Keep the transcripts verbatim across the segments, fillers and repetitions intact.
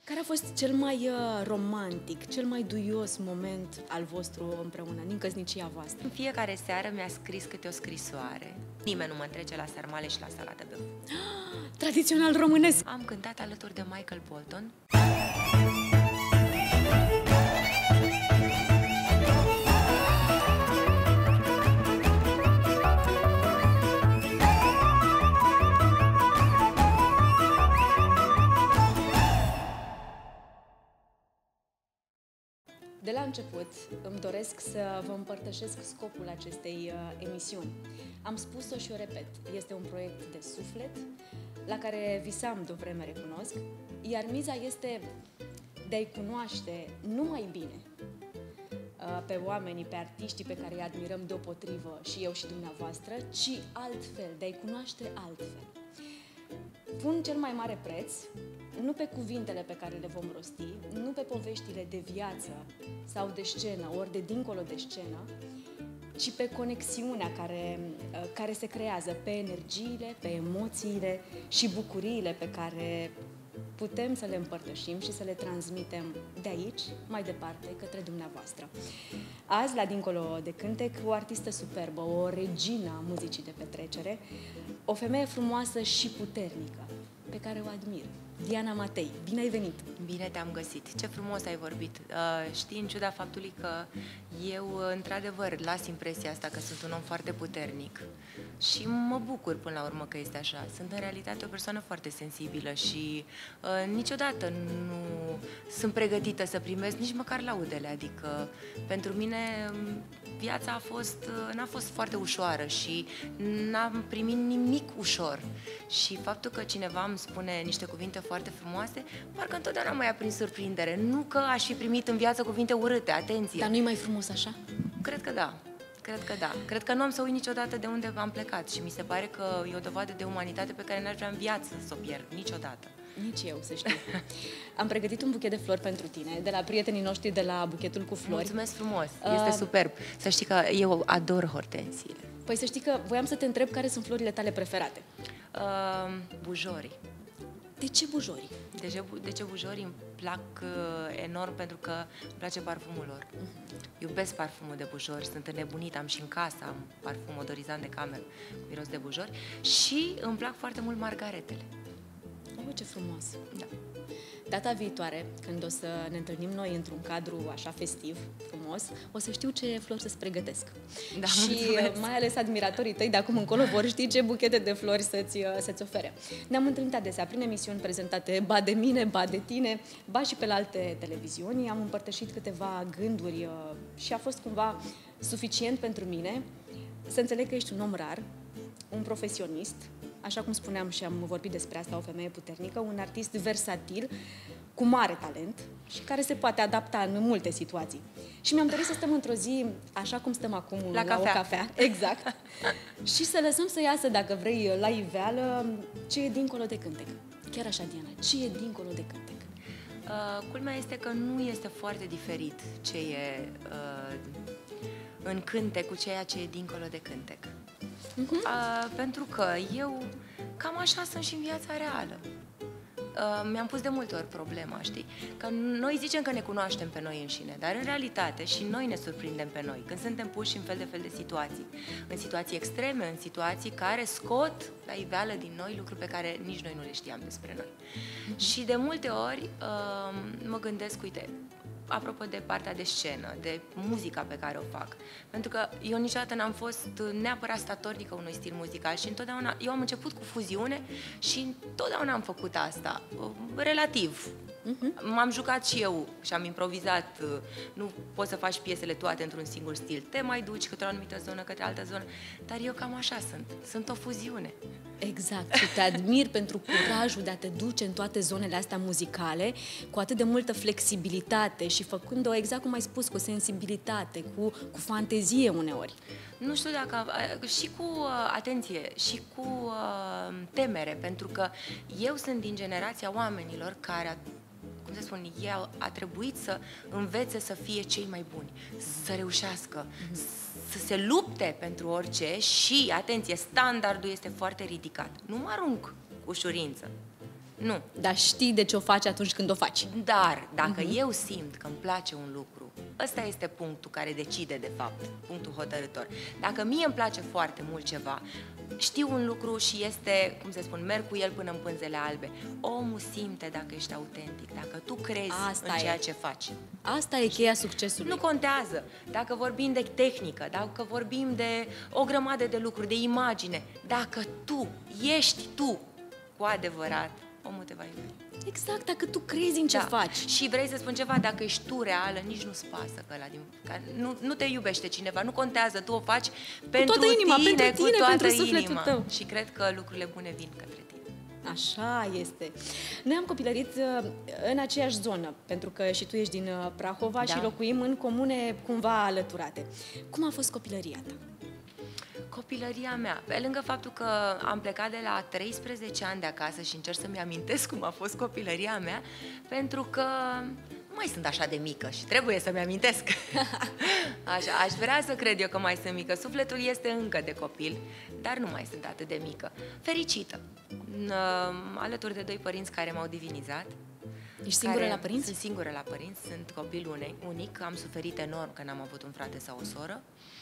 Care a fost cel mai uh, romantic, cel mai duios moment al vostru împreună, din căsnicia voastră? În fiecare seară mi-a scris câte o scrisoare. Nimeni nu mă întrece la sarmale și la salată bău. Tradițional românesc! Am cântat alături de Michael Bolton. De la început îmi doresc să vă împărtășesc scopul acestei uh, emisiuni. Am spus-o și o repet, este un proiect de suflet la care visam de o vreme, recunosc, iar miza este de a-i cunoaște nu mai bine uh, pe oamenii, pe artiștii pe care îi admirăm deopotrivă și eu și dumneavoastră, ci altfel, de a-i cunoaște altfel. Pun cel mai mare preț nu pe cuvintele pe care le vom rosti, nu pe poveștile de viață sau de scenă, ori de dincolo de scenă, ci pe conexiunea care, care se creează, pe energiile, pe emoțiile și bucuriile pe care putem să le împărtășim și să le transmitem de aici, mai departe, către dumneavoastră. Azi, la Dincolo de Cântec, o artistă superbă, o regină a muzicii de petrecere, o femeie frumoasă și puternică, pe care o admir. Diana Matei, bine ai venit! Bine te-am găsit! Ce frumos ai vorbit! Uh, știi, în ciuda faptului că eu, într-adevăr, las impresia asta că sunt un om foarte puternic și mă bucur până la urmă că este așa. Sunt în realitate o persoană foarte sensibilă și uh, niciodată nu sunt pregătită să primesc nici măcar laudele. Adică, pentru mine, viața a fost, n-a fost foarte ușoară și n-am primit nimic ușor. Și faptul că cineva îmi spune niște cuvinte foarte frumoase, parcă întotdeauna m-a prins surprindere. Nu că aș fi primit în viață cuvinte urâte, atenție. Dar nu-i mai frumos așa? Cred că da. Cred că da. Cred că nu am să uit niciodată de unde am plecat și mi se pare că e o dovadă de umanitate pe care n-aș vrea în viață să o pierd niciodată. Nici eu, să știi. Am pregătit un buchet de flori pentru tine, de la prietenii noști de la Buchetul cu Flori. Mulțumesc frumos, este uh... superb. Să știi că eu ador hortensiile. Păi să știi că voiam să te întreb care sunt florile tale preferate. Uh, bujorii. De ce bujorii? De ce, de ce bujorii îmi plac uh, enorm pentru că îmi place parfumul lor. Uh-huh. Iubesc parfumul de bujori, sunt înnebunit, am și în casă, am parfum odorizant de cameră cu miros de bujori și îmi plac foarte mult margaretele. Oh, ce frumos! Da. Data viitoare, când o să ne întâlnim noi într-un cadru așa festiv, frumos, o să știu ce flori să-ți pregătesc. Da, și mulțumesc. Mai ales admiratorii tăi de acum încolo vor ști ce buchete de flori să-ți, să-ți ofere. Ne-am întâlnit adesea prin emisiuni prezentate ba de mine, ba de tine, ba și pe la alte televiziuni. Am împărtășit câteva gânduri și a fost cumva suficient pentru mine să înțeleg că ești un om rar, un profesionist, așa cum spuneam și am vorbit despre asta, o femeie puternică, un artist versatil, cu mare talent și care se poate adapta în multe situații. Și mi-am dorit să stăm într-o zi, așa cum stăm acum, la, la cafea. o cafea, exact, și să lăsăm să iasă, dacă vrei, la iveală, ce e dincolo de cântec. Chiar așa, Diana, ce e dincolo de cântec? Uh, culmea este că nu este foarte diferit ce e uh, în cântec cu ceea ce e dincolo de cântec. Uh-huh. Uh, pentru că eu cam așa sunt și în viața reală. Uh, mi-am pus de multe ori problema, știi? Că noi zicem că ne cunoaștem pe noi înșine, dar în realitate și noi ne surprindem pe noi când suntem puși în fel de fel de situații. În situații extreme, în situații care scot la iveală din noi lucruri pe care nici noi nu le știam despre noi. Uh-huh. Și de multe ori uh, mă gândesc, uite, apropo de partea de scenă, de muzica pe care o fac. Pentru că eu niciodată n-am fost neapărat statornică unui stil muzical și întotdeauna, eu am început cu fuziune și întotdeauna am făcut asta, relativ. Uh-huh. M-am jucat și eu și am improvizat, nu poți să faci piesele toate într-un singur stil, te mai duci către o anumită zonă, către altă zonă, dar eu cam așa sunt, sunt o fuziune. Exact, și te admir pentru curajul de a te duce în toate zonele astea muzicale cu atât de multă flexibilitate și făcând-o, exact cum ai spus, cu sensibilitate, cu, cu fantezie uneori. Nu știu dacă... și cu, atenție, și cu temere, pentru că eu sunt din generația oamenilor care, cum să spun, el a trebuit să învețe să fie cei mai buni, să reușească, mm-hmm. să se lupte pentru orice și, atenție, standardul este foarte ridicat. Nu mă arunc cu ușurință. Nu. Dar știi de ce o faci atunci când o faci. Dar dacă uh-huh. eu simt că îmi place un lucru, ăsta este punctul care decide, de fapt, punctul hotărător. Dacă mie îmi place foarte mult ceva, știu un lucru și este, cum se spun, merg cu el până în pânzele albe. Omul simte dacă ești autentic, dacă tu crezi Asta în ceea e. ce faci. Asta e cheia succesului. Nu contează dacă vorbim de tehnică, dacă vorbim de o grămadă de lucruri, de imagine. Dacă tu ești tu cu adevărat, omul te va iubi. Exact, dacă tu crezi în ce da. faci. Și vrei să spun ceva, dacă ești tu reală, nici nu-ți pasă că ăla din... Că nu, nu te iubește cineva, nu contează, tu o faci pentru toată inima, tine, pentru tine, cu toată pentru sufletul inima. tău. Și cred că lucrurile bune vin către tine. Așa este. Noi am copilărit în aceeași zonă, pentru că și tu ești din Prahova da. și locuim în comune cumva alăturate. Cum a fost copilăria ta? Copilăria mea, pe lângă faptul că am plecat de la treisprezece ani de acasă și încerc să-mi amintesc cum a fost copilăria mea, pentru că nu mai sunt așa de mică și trebuie să-mi amintesc. Așa, aș vrea să cred eu că mai sunt mică. Sufletul este încă de copil, dar nu mai sunt atât de mică. Fericită, alături de doi părinți care m-au divinizat. Ești singură la părinți? Sunt singură la părinți, sunt copil unic, am suferit enorm că n-am avut un frate sau o soră.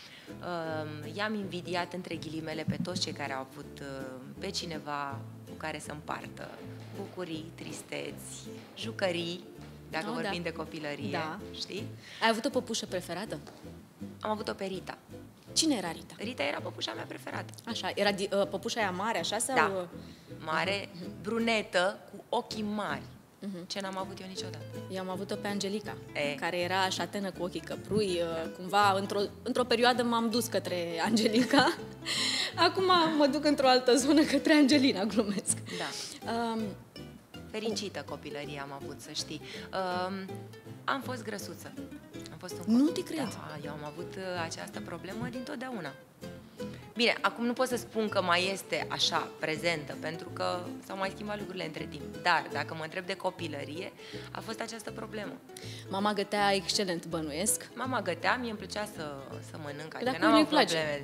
Uh, i-am invidiat între ghilimele pe toți cei care au avut uh, pe cineva cu care să împartă bucurii, tristeți, jucării, dacă oh, vorbim da. de copilărie, da. știi? Ai avut o păpușă preferată? Am avut-o pe Rita. Cine era Rita? Rita era păpușa mea preferată. Așa, era uh, păpușa aia mare, așa? Sau... Da, mare, uh-huh. brunetă, cu ochii mari. Uh-huh. Ce n-am avut eu niciodată. Eu am avut-o pe Angelica, e. care era șatenă cu ochii căprui. Da. Cumva, într-o, într-o perioadă m-am dus către Angelica. Acum mă duc într-o altă zonă către Angelina, glumesc. Da. Um, Fericită copilărie am avut, să știi. Um, am fost grăsuță. Am fost un nu te cred. Da, eu am avut această problemă dintotdeauna. Bine, acum nu pot să spun că mai este așa prezentă, pentru că s-au mai schimbat lucrurile între timp. Dar, dacă mă întreb de copilărie, a fost această problemă. Mama gătea excelent, bănuiesc. Mama gătea, mie îmi plăcea să, să mănânc, adică n-am avut probleme.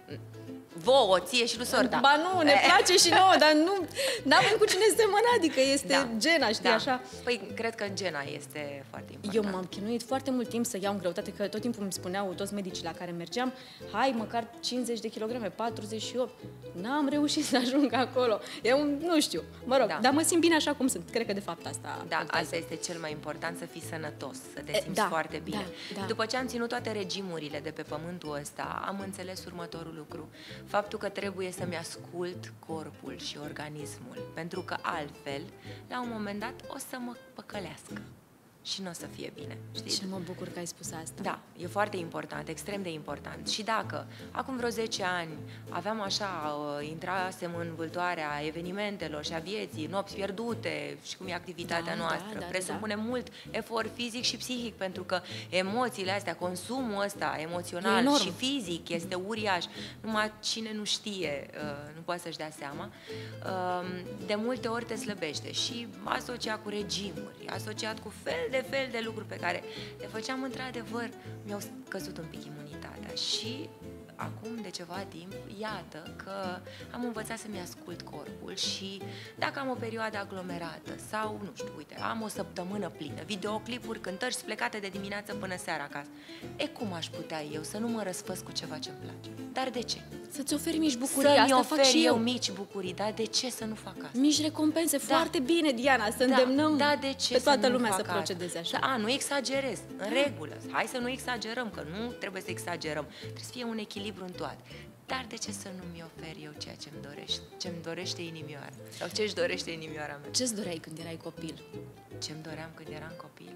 Vouă, ție și lui sorta. Ba nu, ne place și nouă, dar nu avem cu cine semăna, adică este da. gena, știi, da. așa. Păi, cred că gena este foarte importantă. Eu m-am chinuit foarte mult timp să iau în greutate, că tot timpul îmi spuneau toți medicii la care mergeam, hai, măcar cincizeci de kilograme, patruzeci și opt. N-am reușit să ajung acolo. Eu nu știu, mă rog, da. dar mă simt bine așa cum sunt. Cred că de fapt asta Da, contează. Asta este cel mai important, să fii sănătos, să te simți da, foarte bine. Da, da. După ce am ținut toate regimurile de pe pământul ăsta, am înțeles următorul lucru. Faptul că trebuie să-mi ascult corpul și organismul, pentru că altfel, la un moment dat, o să mă păcălească și nu o să fie bine. Știi? Și mă bucur că ai spus asta. Da, e foarte important, extrem de important. Și dacă acum vreo zece ani aveam așa, uh, intrasem în vâltoarea evenimentelor și a vieții, nopți pierdute și cum e activitatea da, noastră, da, da, presupune da. mult efort fizic și psihic, pentru că emoțiile astea, consumul ăsta emoțional și fizic este uriaș. Numai cine nu știe, uh, nu poate să-și dea seama, uh, de multe ori te slăbește și asociat cu regimuri, asociat cu fel de fel de lucruri pe care le făceam, într-adevăr, mi-au scăzut un pic imunitatea și acum de ceva timp, iată că am învățat să-mi ascult corpul și dacă am o perioadă aglomerată sau, nu știu, uite, am o săptămână plină, videoclipuri, cântări plecate de dimineață până seara acasă, e cum aș putea eu să nu mă răsfăț cu ceva ce-mi place? Dar de ce? Să-ți oferi mici bucurii, să asta ofer fac și eu. eu mici bucurii, dar de ce să nu fac asta? Mici recompense, da. Foarte bine, Diana, să da, îndemnăm da, de ce pe toată să lumea să procedeze așa. A, nu exagerez, în regulă, hai să nu exagerăm, că nu trebuie să exagerăm, trebuie să fie un echilibru în toate. Dar de ce să nu-mi ofer eu ceea ce-mi dorește, ce-mi dorește inimioara? Sau ce-și dorește inimioara mea? Ce-ți doreai când erai copil? Ce-mi doream când eram copil?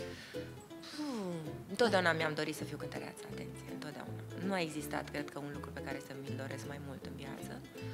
Hmm, întotdeauna mi-am dorit să fiu cântăreață, atenție, întotdeauna. Nu a existat, cred că, un lucru pe care să mi-l doresc mai mult în viață.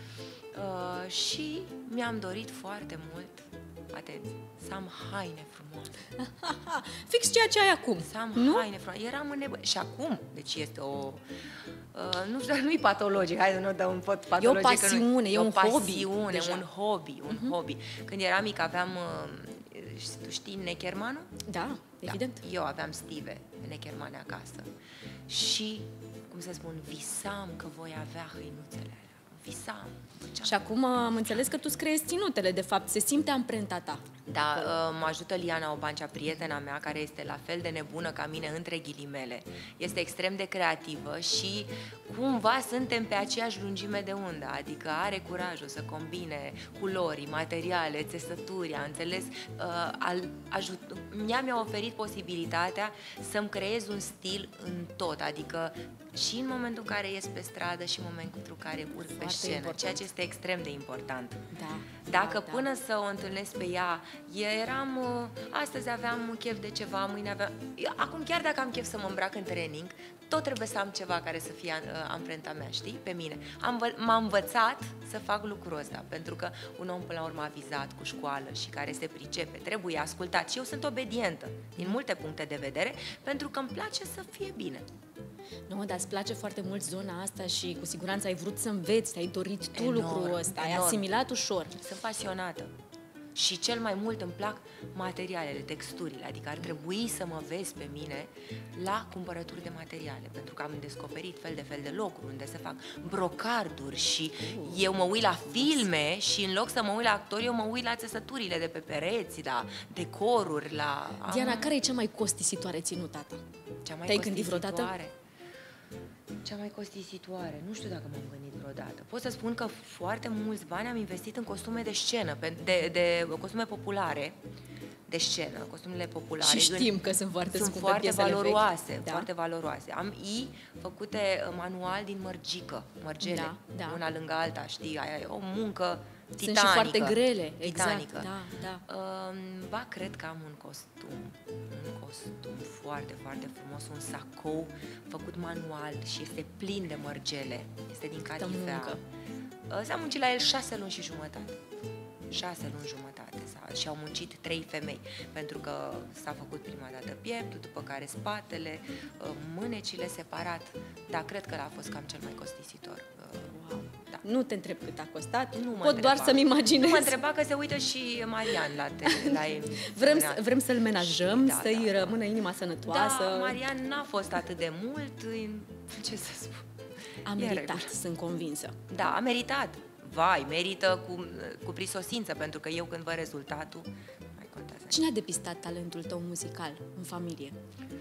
Uh, și mi-am dorit foarte mult, atenție, să am haine frumoase. Fix ceea ce ai acum. Să am nu? haine frumoase. Eram în nevoie. Și acum, deci este o... Uh, nu știu, nu-i patologic, hai să nu dăm un pot patologic. E o pasiune, e un hobby. O pasiune, deja. un hobby, un uh-huh. hobby. Când eram mic aveam, uh, tu știi Neckermanul? Da, evident. Da. Eu aveam stive Neckermane acasă și, cum să spun, visam că voi avea hăinuțele alea. visam. Făceam. Și acum am înțeles că tu îți creezi ținutele, de fapt, se simte amprenta ta. Da, mă ajută Liana Obancea, prietena mea, care este la fel de nebună ca mine, între ghilimele. Este extrem de creativă și cumva suntem pe aceeași lungime de undă, adică are curajul să combine culori, materiale, țesături, a înțeles, uh, al, ajut, ea mi-a oferit posibilitatea să-mi creez un stil în tot, adică și în momentul în care ies pe stradă și în momentul în care urc pe scenă, important. Ceea ce este extrem de important. Da, Dacă da, până da. să o întâlnesc pe ea, eram, astăzi aveam chef de ceva, mâine aveam... Acum chiar dacă am chef să mă îmbrac în training, tot trebuie să am ceva care să fie amprenta mea, știi, pe mine. Am, m-am învățat să fac lucrul ăsta, pentru că un om până la urmă avizat cu școală și care se pricepe, trebuie ascultat. Și eu sunt obedientă, din multe puncte de vedere, pentru că îmi place să fie bine. Nu, dar îți place foarte mult zona asta și cu siguranță ai vrut să înveți, ai dorit tu enorm, lucrul ăsta, enorm. ai asimilat ușor. Sunt pasionată. Și cel mai mult îmi plac materialele, texturile, adică ar trebui să mă vezi pe mine la cumpărături de materiale, pentru că am descoperit fel de fel de locuri unde se fac brocarduri și eu mă uit la filme și în loc să mă uit la actori, eu mă uit la țesăturile de pe pereți, la decoruri, la... Diana, care e cea mai costisitoare ținuta ta? Cea mai Te-ai gândit vreodată? Cea mai costisitoare, nu știu dacă m-am gândit vreodată. Pot să spun că foarte mulți bani am investit în costume de scenă, de, de costume populare, de scenă, costumele populare. Și știm în, că sunt foarte sunt scumpe, foarte valoroase, da? foarte valoroase. Am i făcute manual din mărgică, mărgele, da, da. una lângă alta, știi, aia e o muncă titanică. Sunt și foarte grele, titanică. exact, da, da. Uh, ba, cred că am un costum, un costum foarte, foarte frumos, un sacou făcut manual și este plin de mărgele, este din catifea. Uh, s-a muncit la el șase luni și jumătate. Șase luni jumătate și au muncit trei femei, pentru că s-a făcut prima dată pieptul, după care spatele, mânecile separat, dar cred că a fost cam cel mai costisitor. Wow. Da. Nu te întreb cât a costat, nu pot întreba. doar să-mi imaginez. Nu mă întreba, că se uită și Marian la, te, la el. Vrem, vrem să-l menajăm, da, să-i da, rămână inima sănătoasă. Da, Marian n-a fost atât de mult, ce să spun. A meritat, sunt convinsă. Da, a meritat. Vai, merită cu, cu prisosință, pentru că eu când văd rezultatul, mai contează. Cine a depistat talentul tău muzical în familie?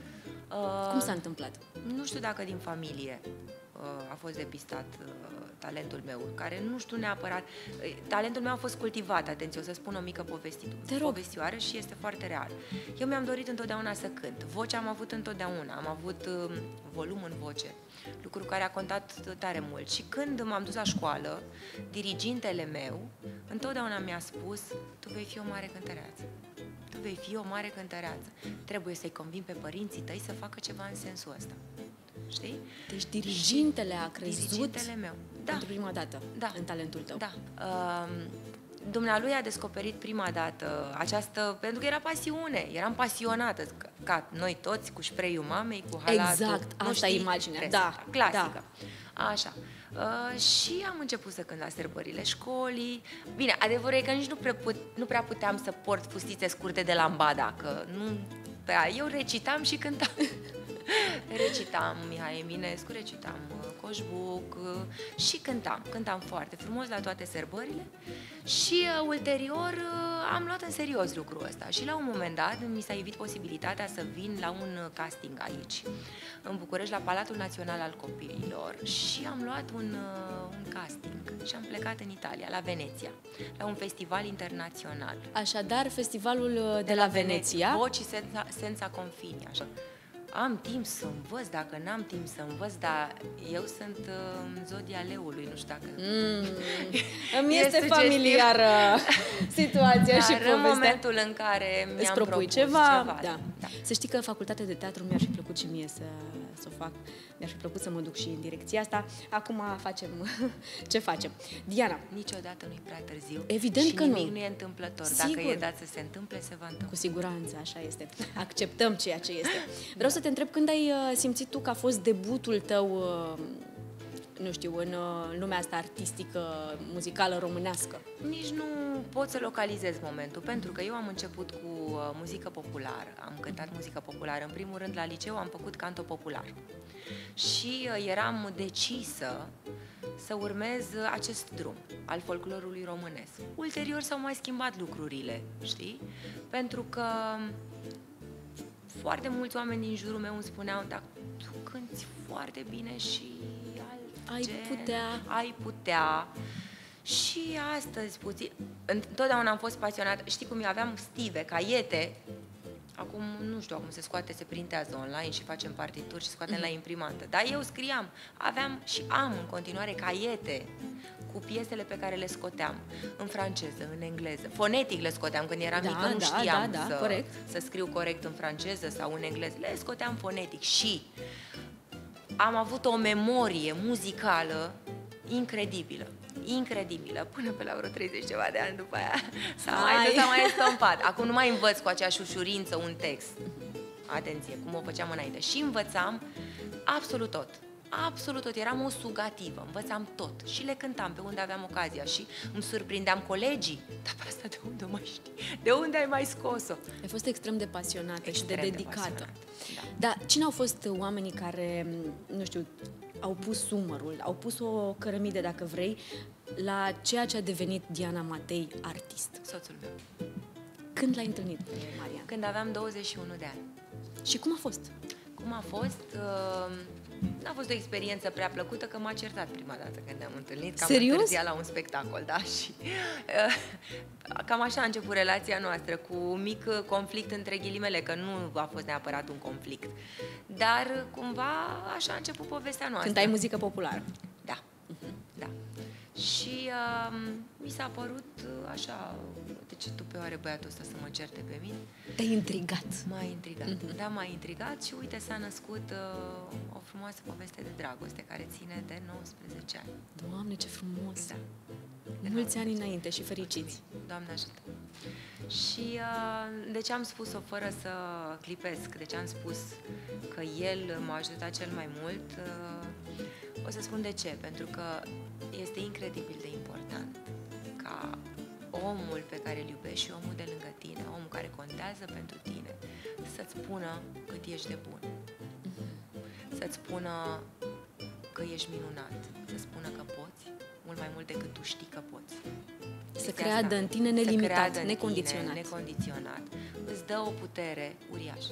Uh, Cum s-a întâmplat? Nu știu dacă din familie uh, a fost depistat uh, talentul meu, care nu știu neapărat... Uh, talentul meu a fost cultivat, atenție, o să spun o mică povestioară și este foarte real. Eu mi-am dorit întotdeauna să cânt. Vocea am avut întotdeauna, am avut uh, volum în voce, lucru care a contat tare mult. Și când m-am dus la școală, dirigintele meu întotdeauna mi-a spus: tu vei fi o mare cântăreață. Tu vei fi o mare cântăreață. Trebuie să-i convin pe părinții tăi să facă ceva în sensul ăsta. Știi? Deci dirigintele a crezut dirigintele meu. Da. pentru prima dată da. în talentul tău. Da. Uh, Dumnealui a descoperit prima dată această, pentru că era pasiune, eram pasionată, ca, ca noi toți, cu spray-ul mamei, cu halatul. Exact, asta e imaginea, da, clasică. Da. Așa. Uh, și am început să cânt la sărbările școlii. Bine, adevărul e că nici nu prea, put, nu prea puteam să port fustițe scurte de lambada, că nu prea. Eu recitam și cântam. Recitam Mihai Eminescu, recitam Coșbuc și cântam. Cântam foarte frumos la toate sărbările și uh, ulterior uh, am luat în serios lucrul ăsta și la un moment dat mi s-a ivit posibilitatea să vin la un casting aici, în București, la Palatul Național al Copiilor, și am luat un, uh, un casting și am plecat în Italia, la Veneția, la un festival internațional. Așadar, festivalul de, de la, la Veneția. Veneția, Voci senza, senza confini, așa. Am timp să învăț, dacă n-am timp să învăț, dar eu sunt uh, zodia leului, nu știu dacă... Mm, îmi este, este familiară situația dar și povestea. În momentul în care mi-am propus ceva, ceva da. Da. Să știi că facultatea de teatru mi-ar fi plăcut și mie să, să o fac. Mi-ar fi plăcut să mă duc și în direcția asta. Acum facem ce facem. Diana. Niciodată nu-i prea târziu. Evident și că nimic nu. nu e întâmplător. Sigur. Dacă e dat să se întâmple, se va întâmpla. Cu siguranță, așa este. Acceptăm ceea ce este. Vreau să te întreb, când ai simțit tu că a fost debutul tău nu știu, în uh, lumea asta artistică, muzicală, românească? Nici nu pot să localizez momentul, pentru că eu am început cu uh, muzică populară. Am cântat muzică populară. În primul rând, la liceu am făcut canto popular. Și uh, eram decisă să urmez acest drum al folclorului românesc. Ulterior s-au mai schimbat lucrurile, știi? Pentru că foarte mulți oameni din jurul meu îmi spuneau: dar tu cânti foarte bine și alt Ai gen, putea. ai putea. Și astăzi puțin, întotdeauna am fost pasionată. Știi cum eu aveam stive, caiete. Acum nu știu, acum se scoate, se printează online și facem partituri și scoatem mm-hmm. la imprimantă. Dar eu scriam, aveam și am în continuare caiete cu piesele pe care le scoteam în franceză, în engleză. Fonetic le scoteam, când eram da, mică nu da, știam da, da, să, corect. să scriu corect în franceză sau în engleză. Le scoteam fonetic și am avut o memorie muzicală incredibilă. Incredibilă, până pe la vreo treizeci ceva de ani după aia s-a mai, s-a mai estompat. Acum nu mai învăț cu aceeași ușurință un text. Atenție, cum o făceam înainte. Și învățam absolut tot. Absolut tot. Eram o sugativă, învățam tot. Și le cântam pe unde aveam ocazia și îmi surprindeam colegii. Dar pe asta de unde o mai știi? De unde ai mai scos-o? Ai fost extrem de pasionată extrem și de dedicată. De da. Dar cine au fost oamenii care, nu știu, au pus sumărul, au pus o cărămidă, dacă vrei, la ceea ce a devenit Diana Matei, artist? Soțul meu. Când l-ai întâlnit, Marian? Când aveam douăzeci și unu de ani. Și cum a fost? Cum a fost? Uh, n-a fost o experiență prea plăcută, că m-a certat prima dată când ne-am întâlnit. Că am întârziat la un spectacol, da? Și uh, cam așa a început relația noastră, cu un mic conflict între ghilimele, că nu a fost neapărat un conflict. Dar cumva așa a început povestea noastră. Când ai muzică populară. Da, uh-huh. da. Și uh, mi s-a părut uh, așa, de ce tu pe oare băiatul ăsta să mă certe pe mine? Te-ai intrigat. M-a intrigat, uh-huh. da, m-a intrigat și uite, s-a născut uh, o frumoasă poveste de dragoste care ține de nouăsprezece ani. Doamne, ce frumos! Da. De mulți ani înainte și fericiți. Doamne ajută! Și uh, de ce am spus-o fără să clipesc, de ce am spus că el m-a ajutat cel mai mult, uh, o să spun de ce, pentru că este incredibil de important ca omul pe care îl iubești și omul de lângă tine, omul care contează pentru tine, să-ți spună cât ești de bun, să-ți spună că ești minunat, să spună că poți mult mai mult decât tu știi că poți. Să creadă în tine nelimitat, în necondiționat. Tine, necondiționat. Îți dă o putere uriașă.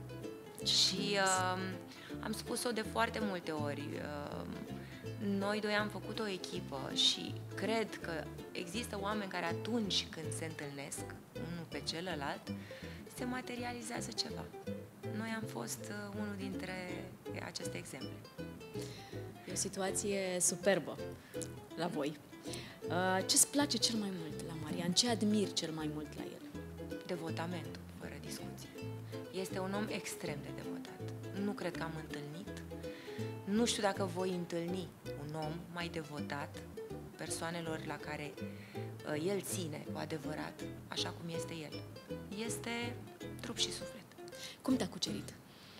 Și uh, am spus-o de foarte multe ori. Uh, noi doi am făcut o echipă și cred că există oameni care atunci când se întâlnesc unul pe celălalt, se materializează ceva. Noi am fost uh, unul dintre aceste exemple. E o situație superbă la voi. Uh, ce-ți place cel mai mult la Marian? Ce admiri cel mai mult la el? Devotamentul, fără discuție. Este un om extrem de devotat. Nu cred că am întâlnit, nu știu dacă voi întâlni un om mai devotat persoanelor la care uh, el ține cu adevărat, așa cum este el. Este trup și suflet. Cum te-a cucerit?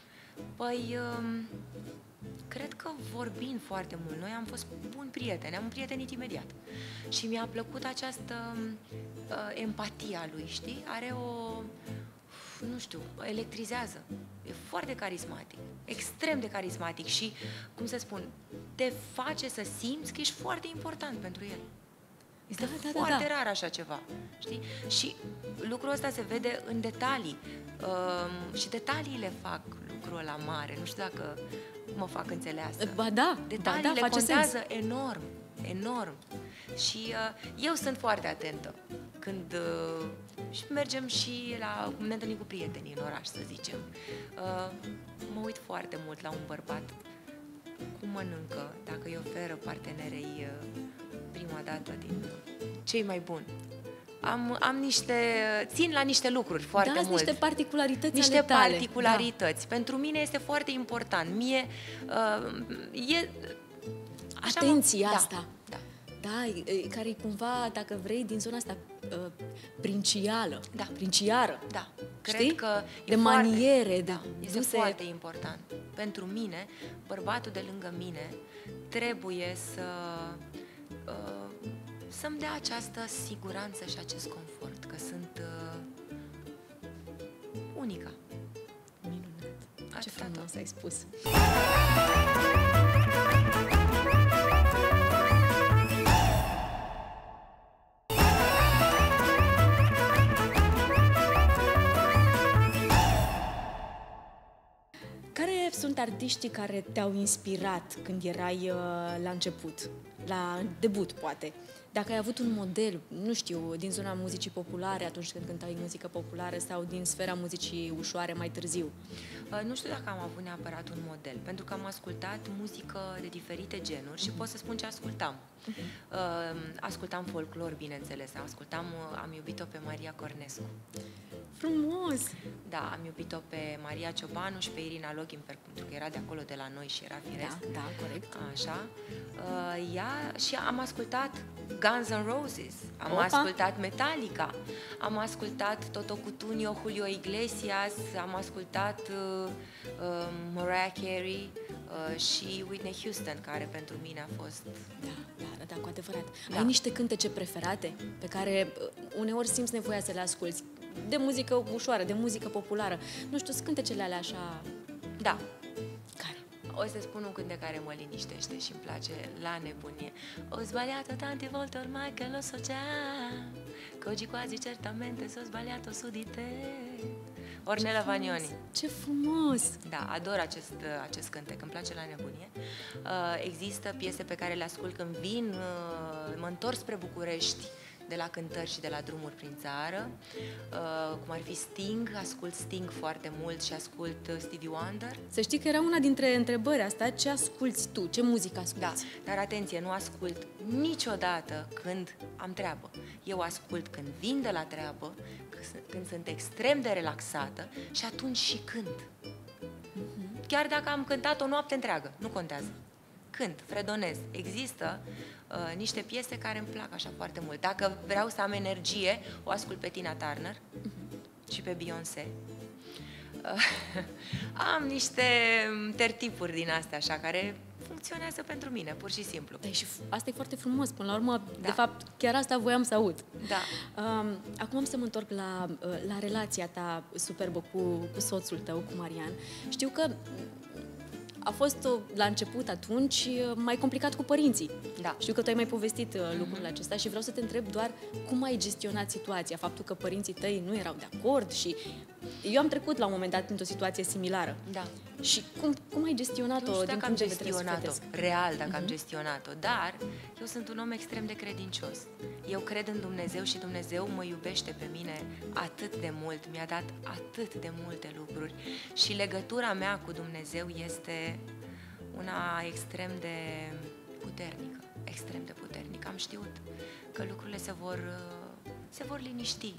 Păi, uh, cred că vorbind foarte mult, noi am fost buni prieteni, am prietenit imediat. Și mi-a plăcut această uh, empatia lui, știi? Are o, nu știu, electrizează. E foarte carismatic, extrem de carismatic și, cum să spun, te face să simți că ești foarte important pentru el. Este da, da, foarte da, da. rar așa ceva, știi? Și lucrul ăsta se vede în detalii. Uh, și detaliile fac lucrul ăla mare. Nu știu dacă mă fac înțeleasă. Ba da, detaliile ba da, contează sens. enorm, enorm. Și uh, eu sunt foarte atentă când uh, și mergem și la, ne întâlnim cu prietenii în oraș, să zicem. Uh, mă uit foarte mult la un bărbat cum mănâncă, dacă îi oferă partenerei uh, prima dată din cei mai buni. Am, am niște, țin la niște lucruri foarte da, mult. niște particularități Niște ale tale. particularități. Da. Pentru mine este foarte important. Mie uh, e... Atenția mă, asta. Da, da. Da, care e cumva, dacă vrei, din zona asta uh, princială, da. princiară. Da. Cred Știi? că de e maniere, da, de este duse... foarte important. Pentru mine, bărbatul de lângă mine trebuie să uh, să-mi dea această siguranță și acest confort, că sunt uh, unica. Minunat! Ce frumos ai spus! Care sunt artiștii care te-au inspirat când erai uh, la început, la debut, poate? Dacă ai avut un model, nu știu, din zona muzicii populare, atunci când cântai muzică populară, sau din sfera muzicii ușoare mai târziu? Uh, nu știu dacă am avut neapărat un model, pentru că am ascultat muzică de diferite genuri și uh-huh. pot să spun ce ascultam. Uh-huh. Uh, ascultam folclor, bineînțeles, ascultam, uh, am iubit-o pe Maria Cornescu. Frumos! Da, am iubit-o pe Maria Ciobanu și pe Irina Login, pentru că era de acolo, de la noi și era firesc. Da, da, corect. Așa. Uh, ea, și am ascultat Guns N' Roses, am Opa. ascultat Metallica, am ascultat Toto Cutugno, Julio Iglesias, am ascultat uh, uh, Mariah Carey uh, și Whitney Houston, care pentru mine a fost... Da, da, da, cu adevărat. Da. Ai niște cântece preferate pe care uh, uneori simți nevoia să le asculți? De muzică ușoară, de muzică populară. Nu știu, sunt cântecele alea așa... Da. Care? O să spun un cântec care mă liniștește și îmi place la nebunie. Ho sbagliato tante volte ormai che lo so già, oggi quasi certamente so sbagliato su di te. Ornella Vagnoni. Ce frumos! Da, ador acest, acest cântec, îmi place la nebunie. Există piese pe care le ascult când vin, mă întorc spre București, de la cântări și de la drumuri prin țară, uh, cum ar fi Sting, ascult Sting foarte mult și ascult Stevie Wonder. Să știi că era una dintre întrebări asta, ce asculți tu, ce muzică asculți? Da, dar atenție, nu ascult niciodată când am treabă. Eu ascult când vin de la treabă, când sunt extrem de relaxată și atunci și cânt. Uh-huh. Chiar dacă am cântat o noapte întreagă, nu contează. Cânt, fredonez. Există uh, niște piese care îmi plac așa foarte mult. Dacă vreau să am energie, o ascult pe Tina Turner uh-huh. și pe Beyoncé. Uh, am niște tertipuri din astea așa, care funcționează pentru mine, pur și simplu. Da, și asta e foarte frumos. Până la urmă, da. de fapt, chiar asta voiam să aud. Da. Um, acum am să mă întorc la, la relația ta superbă cu, cu soțul tău, cu Marian. Știu că a fost la început atunci mai complicat cu părinții. Da. Știu că tu ai mai povestit mm-hmm. lucrul acesta și vreau să te întreb doar cum ai gestionat situația, faptul că părinții tăi nu erau de acord și eu am trecut la un moment dat într-o situație similară. Da. Și cum, cum ai gestionat-o din punct de vedere sufletesc? Real, dacă mm-hmm. am gestionat-o, dar eu sunt un om extrem de credincios. Eu cred în Dumnezeu și Dumnezeu mă iubește pe mine atât de mult, mi-a dat atât de multe lucruri și legătura mea cu Dumnezeu este una extrem de puternică, extrem de puternică. Am știut că lucrurile se vor, se vor liniști.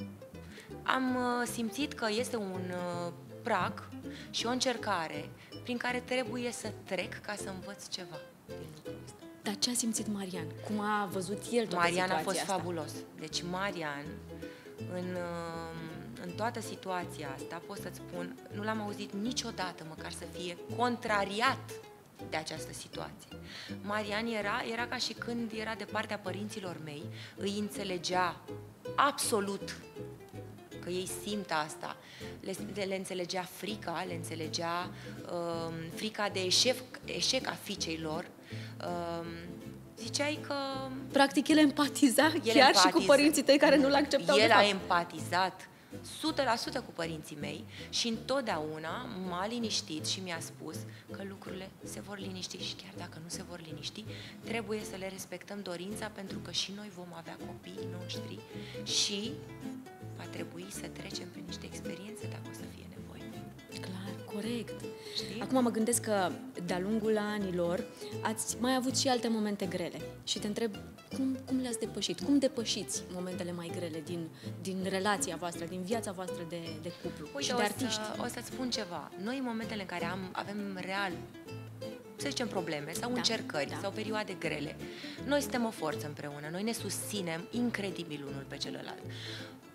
Am simțit că este un prag și o încercare prin care trebuie să trec ca să învăț ceva din lucrul ăsta. Dar ce a simțit Marian? Cum a văzut el toată Marian situația a fost asta? fabulos. Deci Marian, în, în toată situația asta, pot să-ți spun, nu l-am auzit niciodată măcar să fie contrariat de această situație. Marian era, era ca și când era de partea părinților mei, îi înțelegea absolut că ei simt asta, le, le înțelegea frica, le înțelegea uh, frica de eșec, eșec a fiicei lor. Uh, ziceai că... Practic el empatiza el chiar empatiza. și cu părinții tăi care nu l-acceptau El de fapt. a empatizat o sută la sută cu părinții mei și întotdeauna m-a liniștit și mi-a spus că lucrurile se vor liniști și chiar dacă nu se vor liniști, trebuie să le respectăm dorința pentru că și noi vom avea copiii noștri și va trebui să trecem prin niște experiențe dacă o să fie nevoie. Clar, corect. Știi? Acum mă gândesc că de-a lungul anilor ați mai avut și alte momente grele și te întreb cum, cum le-ați depășit? Cum depășiți momentele mai grele din, din relația voastră, din viața voastră de, de cuplu Uite, și de artiști? O, să, o să-ți spun ceva. Noi în momentele în care am, avem real, să zicem, probleme sau da, încercări da. sau perioade grele, noi suntem o forță împreună, noi ne susținem incredibil unul pe celălalt.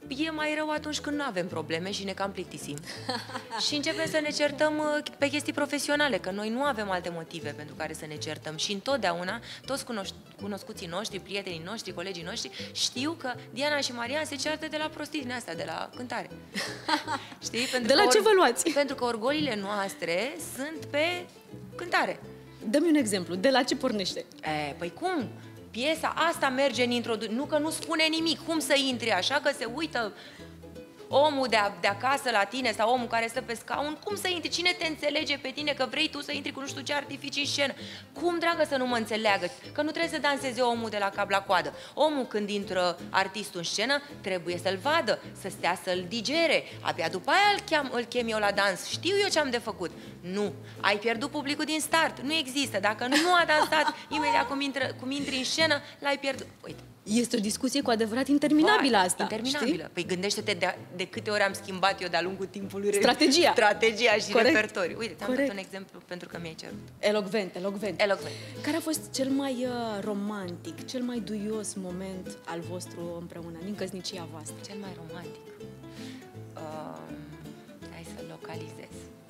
e mai rău atunci când nu avem probleme și ne cam plictisim. Și începem să ne certăm pe chestii profesionale, că noi nu avem alte motive pentru care să ne certăm. Și întotdeauna, toți cunoș- cunoscuții noștri, prietenii noștri, colegii noștri, știu că Diana și Marian se ceartă de la prostii din astea, de la cântare. Știi? Pentru de la că ce vă luați? Pentru că orgoliile noastre sunt pe cântare. Dă-mi un exemplu, de la ce pornește? E, păi cum? Piesa asta merge în introducere, nu că nu spune nimic, cum să intri așa, că se uită omul de, a, de acasă la tine sau omul care stă pe scaun, cum să intri? Cine te înțelege pe tine că vrei tu să intri cu nu știu ce artificii în scenă? Cum, dragă, să nu mă înțeleagă? Că nu trebuie să danseze omul de la cap la coadă. Omul, când intră artistul în scenă, trebuie să-l vadă, să stea să-l digere. Abia după aia îl chem, îl chem eu la dans. Știu eu ce am de făcut. Nu. Ai pierdut publicul din start. Nu există. Dacă nu a dansat imediat cum, intră, cum intri în scenă, l-ai pierdut. Uite. Este o discuție cu adevărat interminabilă asta. Interminabilă. Știi? Păi gândește-te de, de câte ori am schimbat eu de-a lungul timpului strategia. Strategia și Corect. repertoriu. Uite, ți-am Corect. dat un exemplu pentru că mi-ai cerut. Elocvent, elocvent. Elocvent. Care a fost cel mai uh, romantic, cel mai duios moment al vostru împreună, din căsnicia voastră? Cel mai romantic? Uh, hai să localizez.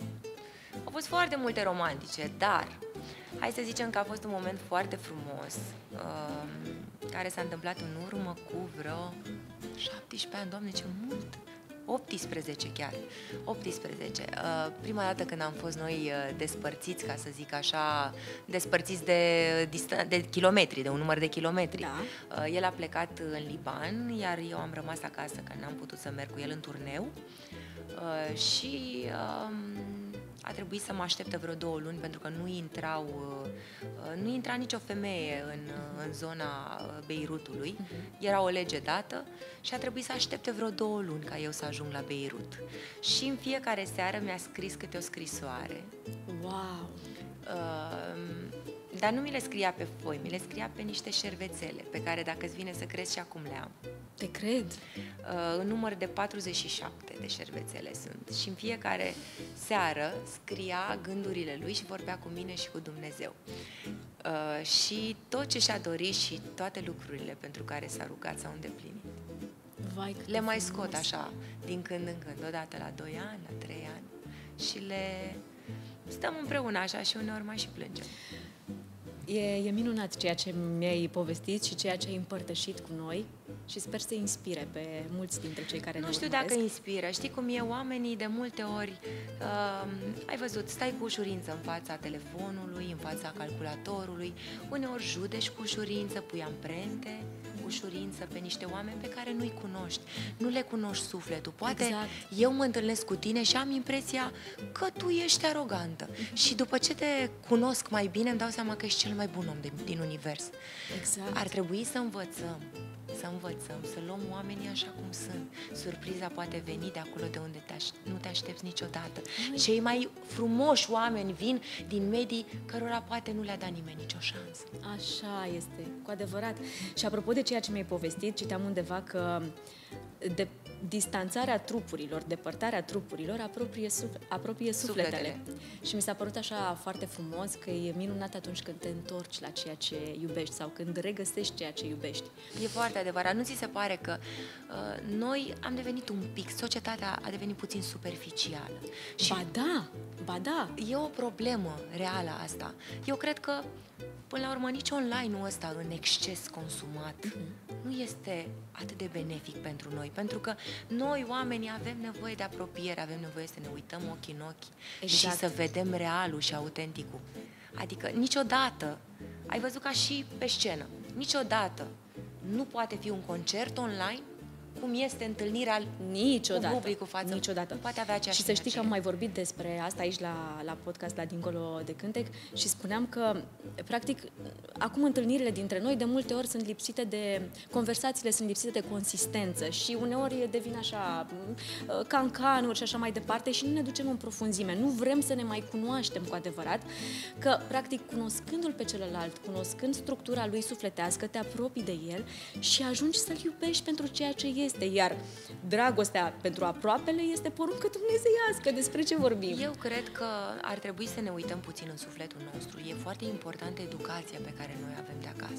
Au fost foarte multe romantice, dar hai să zicem că a fost un moment foarte frumos, uh, care s-a întâmplat în urmă cu vreo șaptesprezece ani, Doamne, ce mult! optsprezece chiar, optsprezece. Uh, prima dată când am fost noi uh, despărțiți, ca să zic așa, despărțiți de, de kilometri, de un număr de kilometri. Da. Uh, el a plecat în Liban, iar eu am rămas acasă, că n-am putut să merg cu el în turneu. Uh, și uh, a trebuit să mă aștepte vreo două luni pentru că nu intrau, uh, nu intra nicio femeie în, în zona Beirutului. Uh-huh. Era o lege dată și a trebuit să aștepte vreo două luni ca eu să ajung la Beirut. Și în fiecare seară mi-a scris câte o scrisoare. Wow! Uh, dar nu mi le scria pe foi, mi le scria pe niște șervețele, pe care, dacă îți vine să crezi, și acum le am. Te cred! Uh, în număr de patruzeci și șapte de șervețele sunt. Și în fiecare seară scria gândurile lui și vorbea cu mine și cu Dumnezeu. Uh, și tot ce și-a dorit și toate lucrurile pentru care s-a rugat s-au îndeplinit. Vai, le mai scot așa, din când în când, odată la doi ani, la trei ani. Și le stăm împreună așa și uneori mai și plângem. E, e minunat ceea ce mi-ai povestit și ceea ce ai împărtășit cu noi și sper să inspire pe mulți dintre cei care ne Nu știu urmăresc. dacă inspiră. Știi cum e? Oamenii de multe ori, uh, ai văzut, stai cu ușurință în fața telefonului, în fața calculatorului, uneori judeci cu ușurință, pui amprente cu ușurință pe niște oameni pe care nu-i cunoști. Nu le cunoști sufletul. Poate exact. Eu mă întâlnesc cu tine și am impresia că tu ești arogantă. Și după ce te cunosc mai bine, îmi dau seama că ești cel mai bun om de, din univers. Exact. Ar trebui să învățăm, să învățăm, să luăm oamenii așa cum sunt. Surpriza poate veni de acolo de unde te aș- nu te aștepți niciodată. Ai. Cei mai frumoși oameni vin din medii cărora poate nu le-a dat nimeni nicio șansă. Așa este, cu adevărat. Și apropo de ceea ce mi-ai povestit, citeam undeva că de distanțarea trupurilor, depărtarea trupurilor apropie, suf- apropie sufletele. sufletele. Și mi s-a părut așa foarte frumos că e minunat atunci când te întorci la ceea ce iubești sau când regăsești ceea ce iubești. E foarte adevărat. Nu ți se pare că uh, noi am devenit un pic, societatea a devenit puțin superficială. Și ba da, ba da. E o problemă reală asta. Eu cred că până la urmă, nici online-ul ăsta în exces consumat uh-huh. nu este atât de benefic pentru noi, pentru că noi, oamenii, avem nevoie de apropiere, avem nevoie să ne uităm ochi în ochi exact. Și să vedem realul și autenticul. Adică, niciodată, ai văzut ca și pe scenă, niciodată nu poate fi un concert online cum este întâlnirea niciodată, cu publicul față. Niciodată. Nu poate avea aceeași Și să știi că am mai vorbit despre asta aici la, la podcast, la Dincolo de Cântec, și spuneam că, practic, acum întâlnirile dintre noi de multe ori sunt lipsite de, conversațiile sunt lipsite de consistență și uneori devin așa cancanuri și așa mai departe și nu ne ducem în profunzime. Nu vrem să ne mai cunoaștem cu adevărat, că, practic, cunoscându-l pe celălalt, cunoscând structura lui sufletească, te apropii de el și ajungi să-l iubești pentru ceea ce este, iar dragostea pentru aproapele este poruncă dumnezeiască. Despre ce vorbim? Eu cred că ar trebui să ne uităm puțin în sufletul nostru. E foarte importantă educația pe care noi avem de acasă.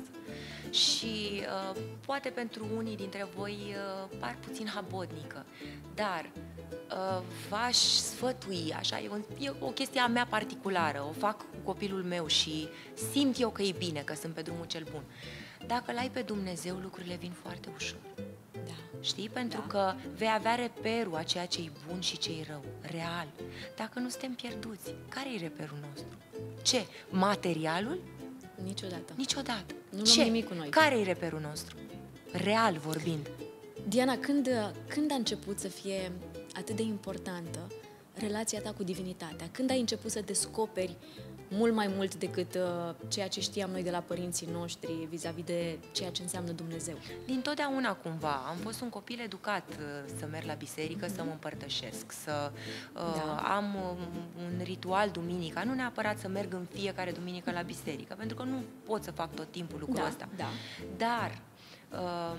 Și uh, poate pentru unii dintre voi uh, par puțin habotnică, dar uh, v-aș sfătui, așa, e o, e o chestie a mea particulară, o fac cu copilul meu și simt eu că e bine, că sunt pe drumul cel bun. Dacă l-ai pe Dumnezeu, lucrurile vin foarte ușor. Da. Știi? Pentru Da. că vei avea reperul a ceea ce e bun și ce e rău, real. Dacă nu suntem pierduți, care e reperul nostru? Ce? Materialul? Niciodată. Niciodată. Nu luăm Ce? nimic cu noi. Care e reperul nostru? Real vorbind. Diana, când, când a început să fie atât de importantă relația ta cu divinitatea? Când ai început să descoperi mult mai mult decât uh, ceea ce știam noi de la părinții noștri vis-a-vis de ceea ce înseamnă Dumnezeu? Din totdeauna cumva. Am fost un copil educat uh, să merg la biserică, mm-hmm. să mă împărtășesc, să uh, Da. am uh, un ritual duminica. Nu neapărat să merg în fiecare duminică la biserică, pentru că nu pot să fac tot timpul lucrul Da, ăsta. da. Dar uh,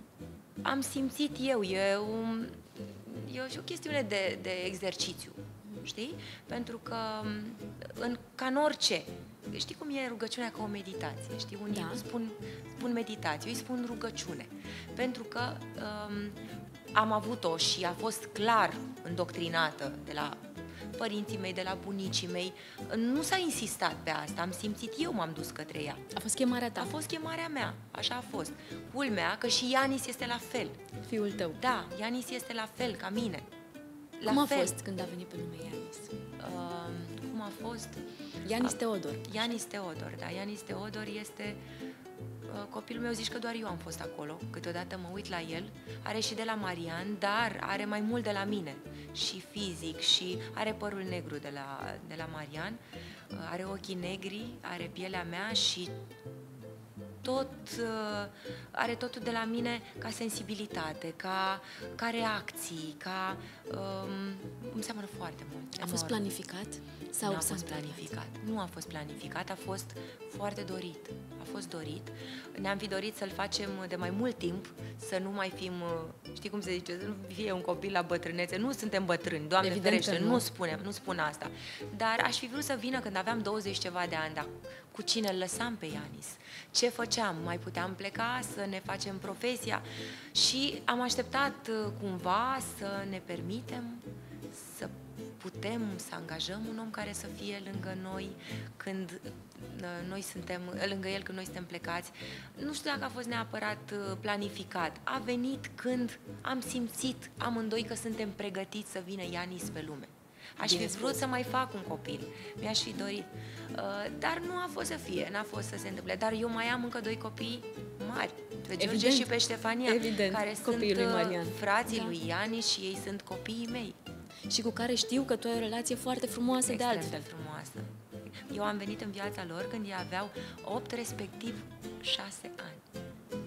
am simțit eu, e, un, e și o chestiune de, de exercițiu, știi? Pentru că, în, ca în orice, știi cum e rugăciunea ca o meditație, știi? Unii Da. nu spun, spun meditație, eu îi spun rugăciune. Pentru că um, am avut-o și a fost clar îndoctrinată de la părinții mei, de la bunicii mei. Nu s-a insistat pe asta, am simțit eu, m-am dus către ea. A fost chemarea ta, A fost chemarea mea, așa a fost. Culmea că și Ianis este la fel. fiul tău. Da, Ianis este la fel ca mine. La Cum a fel. fost când a venit pe lume Ianis? Uh, cum a fost? Ianis A- Teodor. Ianis Teodor, da, Ianis Teodor este uh, copilul meu, zici că doar eu am fost acolo, câteodată mă uit la el, are și de la Marian, dar are mai mult de la mine, și fizic, și are părul negru de la, de la Marian, uh, are ochii negri, are pielea mea și tot, uh, are totul de la mine ca sensibilitate, ca, ca reacții, ca... Um, îmi seamănă foarte mult. A fost enorm. planificat? Sau Nu a s-a fost întâmplat? planificat. Nu a fost planificat, a fost foarte dorit. A fost dorit. Ne-am fi dorit să-l facem de mai mult timp, să nu mai fim, știi cum se zice, să nu fie un copil la bătrânețe. Nu suntem bătrâni, Doamne Evident ferește, că nu. nu spunem, nu spun asta. Dar aș fi vrut să vină când aveam douăzeci ceva de ani, dar cu cine îl lăsam pe Ianis? Ce făceam? Mai puteam pleca, să ne facem profesia? Și am așteptat uh, cumva să ne permitem să putem să angajăm un om care să fie lângă noi când uh, noi suntem, lângă el când noi suntem plecați. Nu știu dacă a fost neapărat uh, planificat. A venit când am simțit amândoi că suntem pregătiți să vină Ianis pe lume. Aș Bine fi vrut spus. să mai fac un copil, mi-aș fi dorit, uh, dar nu a fost să fie, n-a fost să se întâmple. Dar eu mai am încă doi copii mari, pe George Evident. și pe Ștefania, Evident, care copiii sunt lui uh, Marian. frații Da. lui Ianis și ei sunt copiii mei. Și cu care știu că tu ai o relație foarte frumoasă de Extrem altfel. de frumoasă. Eu am venit în viața lor când ei aveau opt, respectiv șase ani.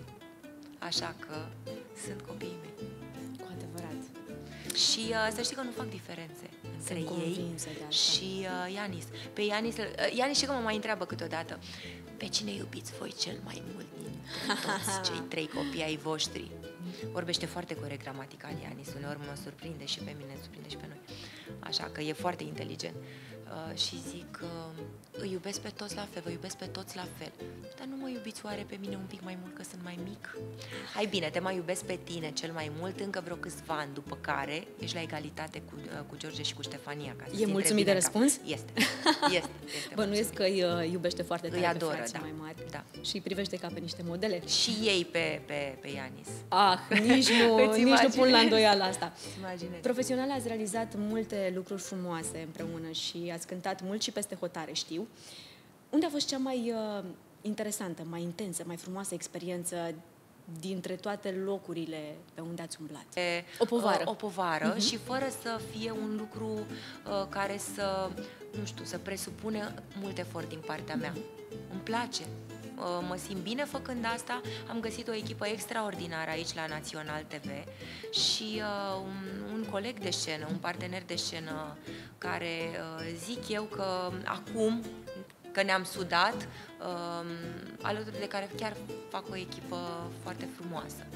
Așa că sunt copiii mei. Cu adevărat. Și uh, să știi că nu fac diferențe între Sunt ei convinsă de asta. și uh, Ianis. Pe Ianis, uh, Ianis și că mă mai întreabă câteodată, pe cine iubiți voi cel mai mult dintre toți cei trei copii ai voștri? Vorbește foarte corect gramatical Ianis, uneori mă surprinde și pe mine, surprinde și pe noi. Așa că e foarte inteligent. Uh, și zic, uh, îi iubesc pe toți la fel, vă iubesc pe toți la fel. Dar nu mă iubiți oare pe mine un pic mai mult că sunt mai mic? Hai bine, te mai iubesc pe tine cel mai mult încă vreo câțiva ani, după care ești la egalitate cu, uh, cu George și cu Ștefania. Ca să-ți E intre mulțumit bine de în cap. răspuns? Este, este, este Bănuiesc că îi uh, iubește foarte tare Îi pe adoră, frații da. mai mari. Da. Și îi privește ca pe niște modele. Și ei pe, pe, pe Ianis. Ah, nici nu, Îți nici nu pun la imaginezi? îndoială asta. Imaginezi. Profesional ați realizat multe lucruri frumoase împreună și ați cântat mult și peste hotare, știu. Unde a fost cea mai uh, interesantă, mai intensă, mai frumoasă experiență dintre toate locurile pe unde ați umblat? E, O povară. O, o povară Mhm. și fără să fie un lucru uh, care să, nu știu, să presupune mult efort din partea mea. Îmi place. Uh, mă simt bine făcând asta. Am găsit o echipă extraordinară aici la Național T V și uh, un, un coleg de scenă, un partener de scenă care uh, zic eu că acum că ne-am sudat, uh, alături de care chiar fac o echipă foarte frumoasă.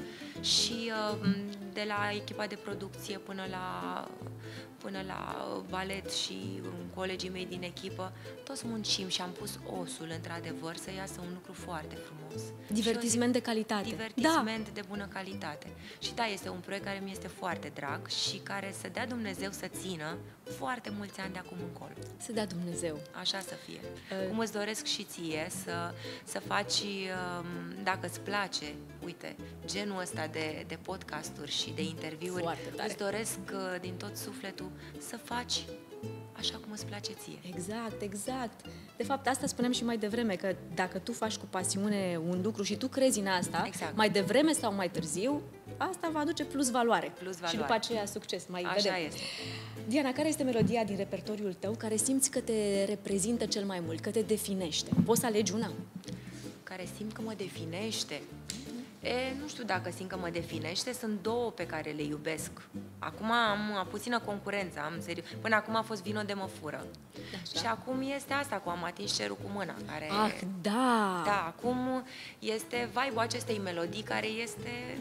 Și uh, de la echipa de producție până la, până la balet și colegii mei din echipă, toți muncim și am pus osul, într-adevăr, să iasă un lucru foarte frumos. Divertisment de calitate. Divertisment da. de bună calitate. Și da, este un proiect care mi este foarte drag și care să dea Dumnezeu să țină foarte mulți ani de acum încolo. Să dea Dumnezeu. Așa să fie. Uh. Cum îți doresc și ție să, să faci, dacă îți place, uite, genul ăsta de, de podcasturi și de interviuri, îți doresc din tot sufletul să faci așa cum îți place ție. Exact, exact. De fapt, asta spuneam și mai devreme, că dacă tu faci cu pasiune un lucru și tu crezi în asta, exact. mai devreme sau mai târziu, asta va aduce plus valoare. Plus valoare. Și după aceea succes. Mai așa vedem. este. Diana, care este melodia din repertoriul tău care simți că te reprezintă cel mai mult, că te definește? Poți să alegi una? Care simt că mă definește? E, nu știu dacă simt că mă definește, sunt două pe care le iubesc. Acum am puțină concurență, am seriu. Până acum a fost Vino de mă fură. Așa. Și acum este asta cu Am atins cerul cu mâna. Care, ah, da! Da, acum este vibe-ul acestei melodii care este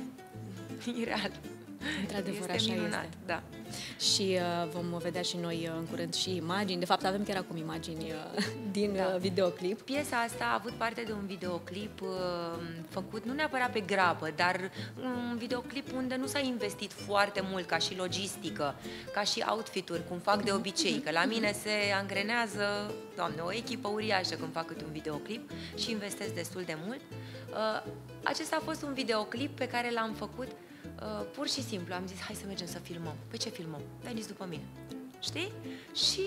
ireal. Într-adevăr, este așa minunat, este. Da. Și uh, vom vedea și noi uh, în curând și imagini. De fapt, avem chiar acum imagini uh, din da. uh, videoclip. Piesa asta a avut parte de un videoclip uh, făcut, nu neapărat pe grabă, dar un videoclip unde nu s-a investit foarte mult ca și logistică, ca și outfit-uri, cum fac de obicei, că la mine se angrenează, Doamne, o echipă uriașă când fac câte un videoclip și investesc destul de mult. Uh, acesta a fost un videoclip pe care l-am făcut Uh, pur și simplu, am zis, hai să mergem să filmăm. Pe ce filmăm? Veniți după mine. Știi? Și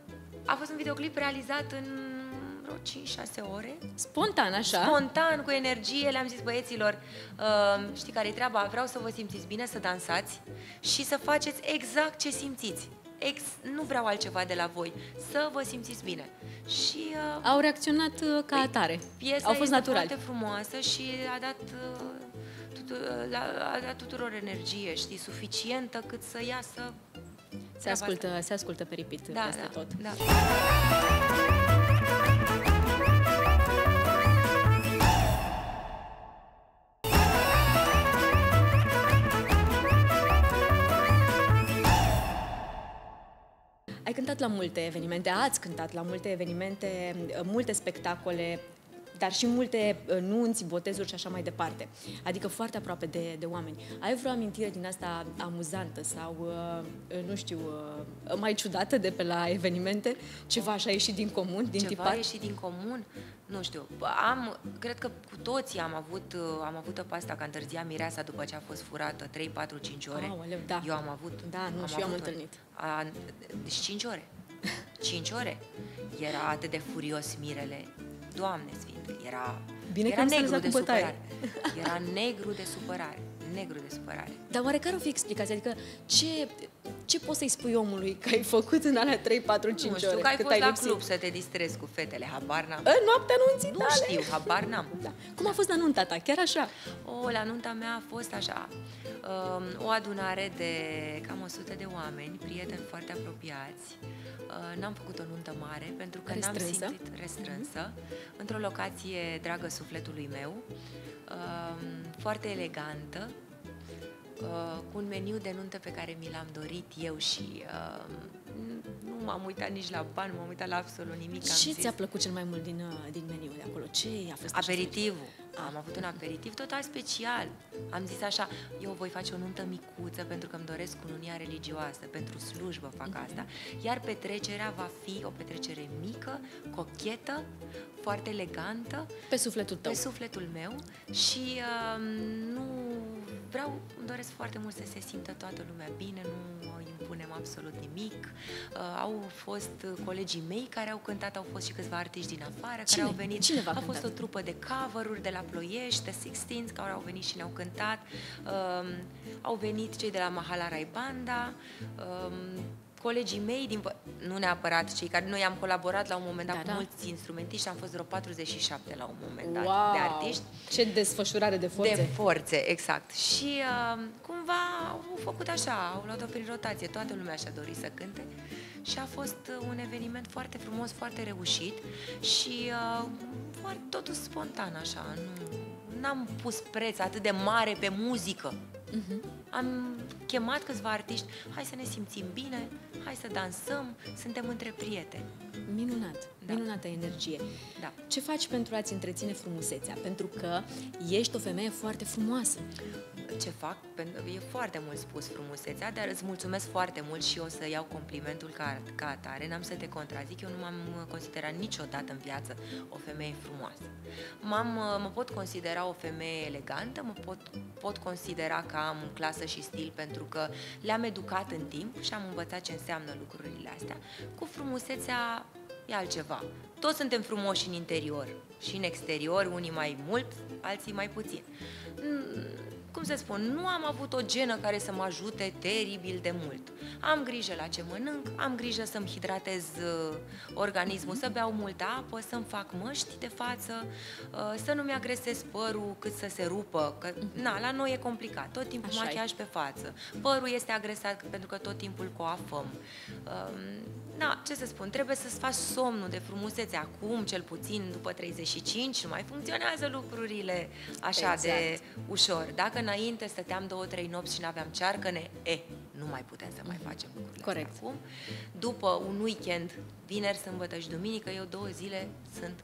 a fost un videoclip realizat în vreo cinci șase ore. Spontan, așa? Spontan, cu energie. Le-am zis băieților, uh, știi care e treaba? Vreau să vă simțiți bine, să dansați și să faceți exact ce simțiți. Ex, nu vreau altceva de la voi, să vă simțiți bine. Și uh, au reacționat uh, ca atare. Piesa au fost este naturali. foarte frumoasă și a dat... Uh, La, la tuturor energie, știi, suficientă cât să iasă. Se ascultă, se ascultă pe repeat da, peste da, tot. Da. Ai cântat la multe evenimente, ați cântat la multe evenimente, multe spectacole, dar și multe nunți, botezuri și așa mai departe. Adică foarte aproape de, de oameni. Ai vreo amintire din asta amuzantă sau, nu știu, mai ciudată de pe la evenimente? Ceva așa ieșit din comun, din Ceva tipar? ieșit din comun? Nu știu. Am, cred că cu toții am avut, am avut pe asta că întârzia mireasa după ce a fost furată trei, patru, cinci ore. Aoleu, da. Eu am avut. Da, nu, am și eu am avut întâlnit. A, deci cinci ore. cinci ore. Era atât de furios mirele. Doamne Sfinte, era, Bine era negru de supărare. supărare. Era negru de supărare. Negru de supărare. Dar oare care o fi explicația? Adică ce, ce poți să-i spui omului că ai făcut în alea trei, patru, cinci ore? Nu știu, că ai cât fost ai la lipsit? club să te distrezi cu fetele, habar n-am. În noaptea nunții Nu tale? știu, habar n-am. Da. Cum a fost la nunta ta? Chiar așa? O, la nunta mea a fost așa, um, o adunare de cam o sută de oameni, prieteni foarte apropiați. Uh, n-am făcut o nuntă mare pentru că Restrânsă? n-am simțit restrânsă, mm-hmm. într-o locație dragă sufletului meu, uh, foarte elegantă, uh, cu un meniu de nuntă pe care mi l-am dorit eu și uh, nu m-am uitat nici la bani, nu m-am uitat la absolut nimic. Ce ți-a plăcut cel mai mult din, din meniu de acolo? Ce a fost? Aperitivul. Am avut un aperitiv total special. Am zis așa, eu voi face o nuntă micuță pentru că îmi doresc cununia religioasă, pentru slujbă fac mm-hmm. asta. Iar petrecerea va fi o petrecere mică, cochetă, foarte elegantă. Pe sufletul tău. Pe sufletul meu și uh, nu vreau, îmi doresc foarte mult să se simtă toată lumea bine, nu impunem absolut nimic. Uh, au fost colegii mei care au cântat, au fost și câțiva artiști din afară. Cine? Care au venit. Cine v-a a fost cântat? o trupă de cover-uri de la Ploiești, The Sixteens, care au venit și ne-au cântat. Uh, au venit cei de la Mahalarai Banda, uh, colegii mei, din, nu neapărat cei care noi am colaborat la un moment dat da, cu da. mulți instrumentiști, am fost vreo patruzeci și șapte la un moment dat wow. de artiști. Ce desfășurare de forțe! De forțe, exact. Și uh, cumva au făcut așa, au luat-o prin rotație, toată lumea și-a dorit să cânte și a fost un eveniment foarte frumos, foarte reușit și uh, foarte, totul spontan așa, nu n-am pus preț atât de mare pe muzică. Uh-huh. Am chemat câțiva artiști, hai să ne simțim bine, hai să dansăm, suntem între prieteni. Minunat, da. Minunată energie. Da. Ce faci pentru a-ți întreține frumusețea? Pentru că ești o femeie foarte frumoasă. Ce fac? E foarte mult spus frumusețea, dar îți mulțumesc foarte mult și o să iau complimentul ca, ca atare, n-am să te contrazic, eu nu m-am considerat niciodată în viață o femeie frumoasă. M-am, mă pot considera o femeie elegantă, mă pot, pot considera că am clasă și stil pentru că le-am educat în timp și am învățat ce înseamnă lucrurile astea. Cu frumusețea e altceva. Toți suntem frumoși în interior și în exterior, unii mai mult, alții mai puțin. Cum să spun, nu am avut o genă care să mă ajute teribil de mult. Am grijă la ce mănânc, am grijă să-mi hidratez uh, organismul, să beau multă apă, să-mi fac măști de față, uh, să nu-mi agresez părul cât să se rupă, că na, la noi e complicat, tot timpul Așa machiaj e. pe față, părul este agresat pentru că tot timpul coafăm. Uh, na, ce să spun, trebuie să-ți faci somnul de frumusețe acum, cel puțin după treizeci și cinci, nu mai funcționează lucrurile așa exact. de ușor. Dacă înainte stăteam două, trei nopți și n-aveam cearcăne, e, nu mai putem să mai facem lucrurile Corect. astea acum. După un weekend, vineri, sâmbătă și duminică, eu două zile sunt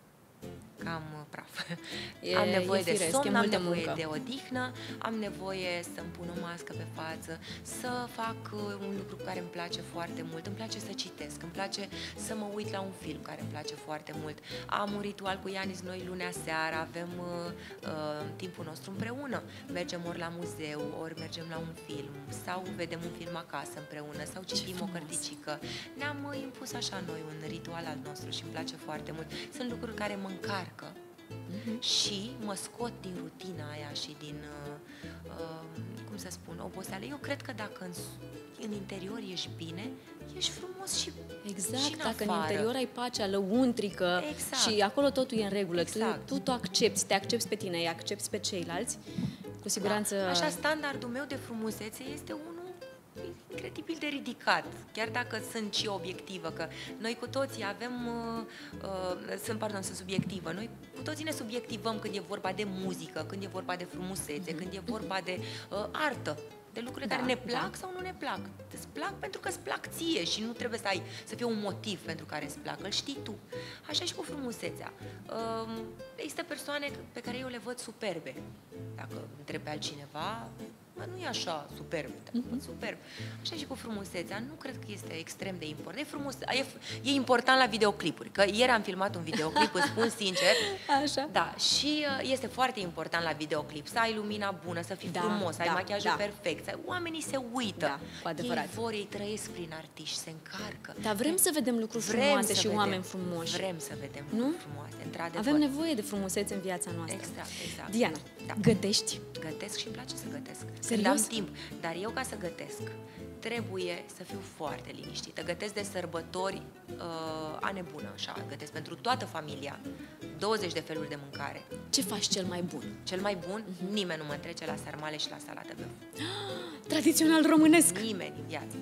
cam praf. E, am nevoie e de firesc, somn, am nevoie muncă. de odihnă, am nevoie să-mi pun o mască pe față, să fac un lucru care îmi place foarte mult. Îmi place să citesc, îmi place să mă uit la un film care îmi place foarte mult. Am un ritual cu Ianis, noi lunea seara avem uh, uh, timpul nostru împreună. Mergem ori la muzeu, ori mergem la un film, sau vedem un film acasă împreună, sau citim o cărticică. Ne-am uh, impus așa noi un ritual al nostru și îmi place foarte mult. Sunt lucruri care mă încarcă uh-huh. și mă scot din rutina aia și din, uh, uh, cum să spun, oboseală. Eu cred că dacă în, în interior ești bine, ești frumos și Exact, și în dacă afară. în interior ai pacea lăuntrică Exact. și acolo totul e în regulă, Exact. tu, tu, tu accepti, te accepti pe tine, îi accepti pe ceilalți, cu siguranță... Da. Așa, standardul meu de frumusețe este unul incredibil de ridicat, chiar dacă sunt și obiectivă, că noi cu toții avem, uh, uh, sunt, pardon, sunt subiectivă, noi cu toții ne subiectivăm când e vorba de muzică, când e vorba de frumusețe, mm-hmm. când e vorba de uh, artă, de lucruri da, care ne plac da. sau nu ne plac. Îți plac pentru că îți plac ție și nu trebuie să ai, să fie un motiv pentru care îți plac, îl știi tu. Așa și cu frumusețea. Uh, există persoane pe care eu le văd superbe. Dacă întreb pe altcineva, nu e așa superb, mm-hmm. superb. Așa și cu frumusețea, nu cred că este extrem de important. E, frumos, e, e important la videoclipuri, că ieri am filmat un videoclip, îți spun sincer. Așa. Da, și este foarte important la videoclip să ai lumina bună, să fii da, frumos, să da, ai machiajul da. perfect, să, oamenii se uită. Da, cu adevărat. Ei vor, ei trăiesc prin artiști, se încarcă. Dar vrem să vedem lucruri vrem frumoase și vedem, oameni frumoși. Vrem să vedem nu? lucruri frumoase, într-adevăr. Avem nevoie de frumusețe în viața noastră. Exact, exact. Diana, da. gătești? Gătesc și îmi place să gătesc. Serios? Când am timp. Dar eu, ca să gătesc, trebuie să fiu foarte liniștită. Gătesc de sărbători uh, a nebună, așa. Gătesc pentru toată familia. douăzeci de feluri de mâncare. Ce faci cel mai bun? Cel mai bun? Uh-huh. Nimeni nu mă trece la sarmale și la salată băf. Tradițional românesc! Nimeni în viață.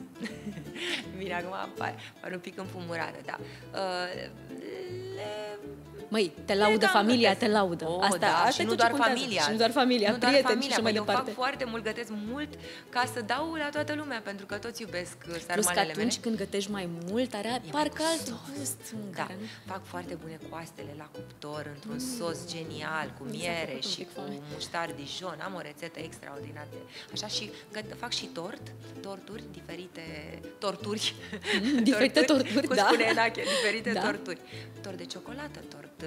Bine, acum apare, apare un pic înfumurată, da. Uh, le... Măi, te laudă familia, te laudă. Oh, asta, da, asta și nu doar familia. Și nu doar familia, nu doar prieteni familia, și mai eu departe. fac foarte mult, gătesc mult ca să dau la toată lumea, pentru că toți iubesc sarmalele Plus că atunci mele. când gătești mai mult, are parcă alt gust. Da, fac foarte bune coastele la cuptor, într-un mm. sos genial, cu miere și cu muștar Dijon. Am o rețetă extraordinară. Așa și găt- fac și tort, torturi, diferite torturi. Mm, diferite torturi, torturi cum da. spune Enache, diferite da. torturi. Tort de ciocolată, tort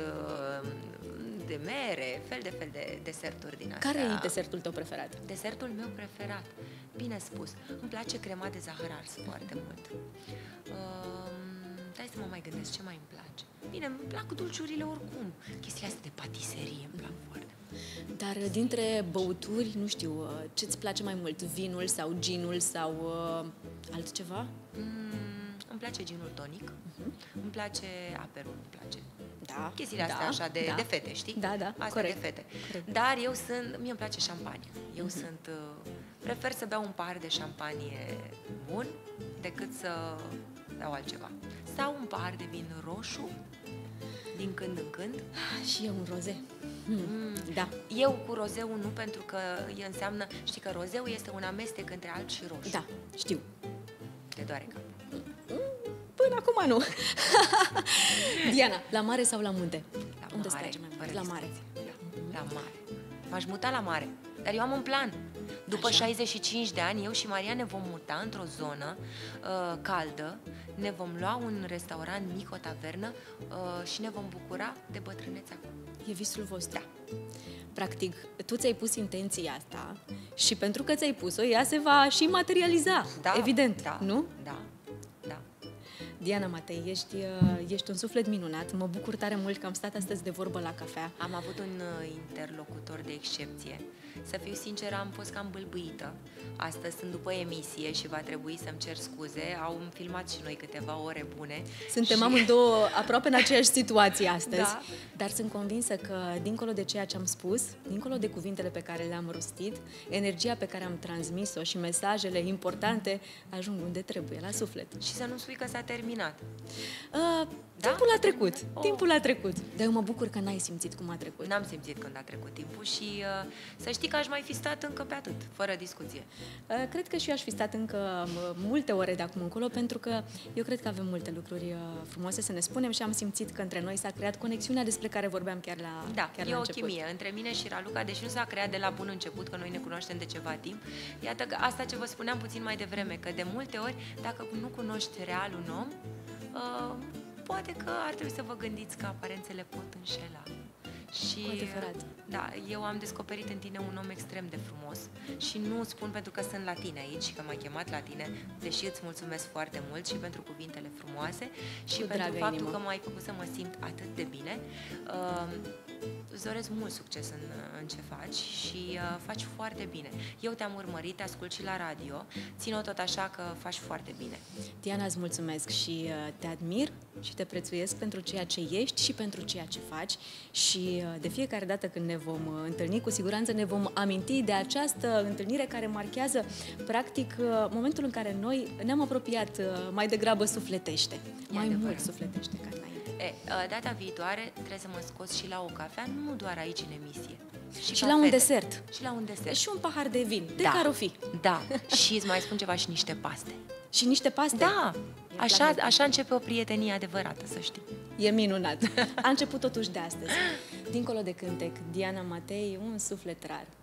de mere, fel de fel de deserturi din astea. Care e desertul tău preferat? Desertul meu preferat, bine spus, îmi place crema de zahăr ars foarte mult. Uh, Hai să mă mai gândesc ce mai îmi place. Bine, îmi plac dulciurile oricum. Chestia asta de patiserie îmi plac foarte mult. Dar dintre băuturi, nu știu, ce-ți place mai mult? Vinul sau ginul sau uh, altceva? Mm, îmi place ginul tonic, uh-huh. îmi place aperul, îmi place. Da, chestiile astea da, așa de, da. de fete, știi? Da, da, astea corect. de fete. Corect. Dar eu sunt, mie îmi place șampanie. Eu uh-huh. sunt, prefer să beau un pahar de șampanie bun decât să sau altceva. Sau un pahar de vin roșu, din când în când. Și eu un roze. Hmm. Mm. Da. Eu cu rozeu nu, pentru că e înseamnă, știi că rozeu este un amestec între alb și roșu. Da, știu. Te doare capul. Până acum nu. Diana, la mare sau la munte? La Unde mare, mai mult? La mare. Da, la mare. M-aș muta la mare, dar eu am un plan. După Așa? șaizeci și cinci de ani, eu și Maria ne vom muta într-o zonă uh, caldă, ne vom lua un restaurant mic, o tavernă uh, și ne vom bucura de bătrânețe acolo. E visul vostru. Da. Practic, tu ți-ai pus intenția asta și pentru că ți-ai pus-o, ea se va și materializa, Da, evident, da, nu? Da, da. Diana Matei, ești, ești un suflet minunat. Mă bucur tare mult că am stat astăzi de vorbă la cafea. Am avut un interlocutor de excepție. Să fiu sinceră, am fost cam bâlbâită. Astăzi sunt după emisie și va trebui să-mi cer scuze. Au filmat și noi câteva ore bune. Suntem și... amândouă aproape în aceeași situație astăzi, Da. dar sunt convinsă că, dincolo de ceea ce am spus, dincolo de cuvintele pe care le-am rostit, energia pe care am transmis-o și mesajele importante ajung unde trebuie, la suflet. Și să nu spui că s-a terminat. Uh, Da? Timpul a trecut, Oh. timpul a trecut. Dar eu mă bucur că n-ai simțit cum a trecut. N-am simțit când a trecut timpul și uh, să știi că aș mai fi stat încă pe atât, fără discuție. Uh, Cred că și eu aș fi stat încă uh, multe ore de acum încolo, pentru că eu cred că avem multe lucruri uh, frumoase să ne spunem și am simțit că între noi s-a creat conexiunea despre care vorbeam chiar la, Da, chiar e la o început. chimie între mine și Raluca, deși nu s-a creat de la bun început, că noi ne cunoaștem de ceva timp. Iată că asta ce vă spuneam puțin mai devreme, că de multe ori, dacă nu cunoști real un om, uh, poate că ar trebui să vă gândiți că aparențele pot înșela. Și, Cu adevărat. da, eu am descoperit în tine un om extrem de frumos și nu spun pentru că sunt la tine aici și că m-ai chemat la tine, deși îți mulțumesc foarte mult și pentru cuvintele frumoase și Cu pentru dragă faptul inimă. că m-ai făcut să mă simt atât de bine. Uh, îți doresc mult succes în, în ce faci și uh, faci foarte bine. Eu te-am urmărit, te ascult și la radio, țin-o tot așa că faci foarte bine. Diana, îți mulțumesc și uh, te admir și te prețuiesc pentru ceea ce ești și pentru ceea ce faci și uh, de fiecare dată când ne vom uh, întâlni, cu siguranță ne vom aminti de această întâlnire care marchează practic uh, momentul în care noi ne-am apropiat uh, mai degrabă sufletește, mai adevărat. mult sufletește ca înainte. E, uh, data viitoare trebuie să mă scoți și la o cafea, nu doar aici în emisie. Și la un fete. desert. Și la un desert. Și un pahar de vin, de Da. care o fi. Da, și îți mai spun ceva, și niște paste. Și niște paste. Da, Mie îmi așa, place. așa începe o prietenie adevărată, să știi. E minunat. A început totuși de astăzi. Dincolo de cântec, Diana Matei, un suflet rar.